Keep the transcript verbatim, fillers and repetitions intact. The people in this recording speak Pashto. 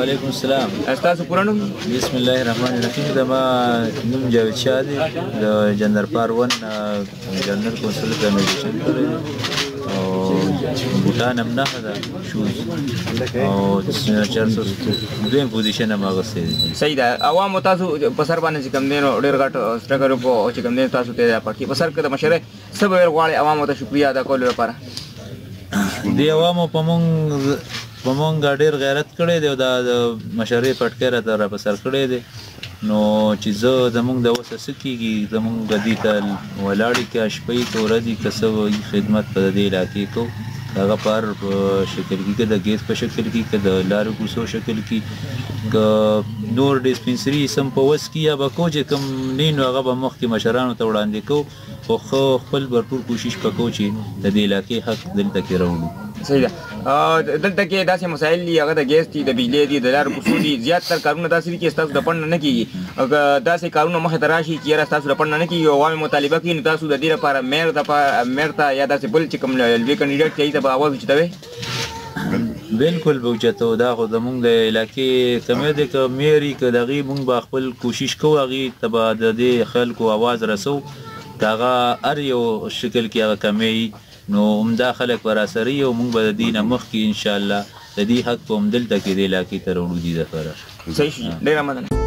وعلیکم السلام. تاسو پوره نوم؟ بسم الله الرحمن الرحیم. زما نوم جاوید شاه دی، د جنرال ون جنرال کونسل کمیشن کړی او بوټان هم نښه ده، شوز او چار سو دویم پوزیشن هم اغوستی دی. صحیح ده. عوامو تاسو په سر باندې چې کوم دی نو ډېر غټ سټرګل وکړو چې کوم دی تاسو ته پټکي په سر کې د مشرۍ څه به ویل غواړئ عوامو ته شکریه ادا کولو لپاره؟ دې عوامو په مونږ په مونږ ډېر غیرت کړی دی او دا د مشرۍ پټکی راته را په سر کړی دی، نو چې زه زمونږ د وسه څه کېږي زمونږ دې ته ولاړې که شپې که ورځې که څه وایي خدمت په دې علاقې کوو، هغه په هر شکل کې که د ګیس په شکل کې که د لارو کوڅو شکل کې که نور ډسپنسري سم په وس کې یا به کوو چې کوم نه نو هغه به مخکې مشرانو ته وړاندې کوو، خو ښه خپل بھرپور کوشش به کوو چې د دې علاقې حق دلته کې راوړو. صحیح ده. دلته کې داسې مسایل دي هغه د ګیس دي، د بجلی دي، د لارو کوڅو دي، زیاتره کارونه داسې دي چې ستاسو د پنډ نه کېږي. داسې کارونه مخې ته راشي چې یاره ستاسو د پنډ نه کېږي او عوامي مطالبه کوي، نو تاسو د دې لپاره میر ته میر ته یا داسې بل چې کوم لوی کینډیډیټ دی هغې ته به اواز اوچتوئ؟ بالکل به اوچتو. دا خو زمونږ د علاقې کمی دی، که میر وي که د هغې مونږ به خپل کوشش کوو هغې ته به د دې خلکو اواز رسوو، که هغه هر یو شکل کې هغه کمی وي نو همدا خلک به راسره وي او موږ به د دې نه مخکې انشاءالله د دې حق به همدلته کې دې علاقې ته راوړو دې دپاره. صحیح شي. ډېره مننه.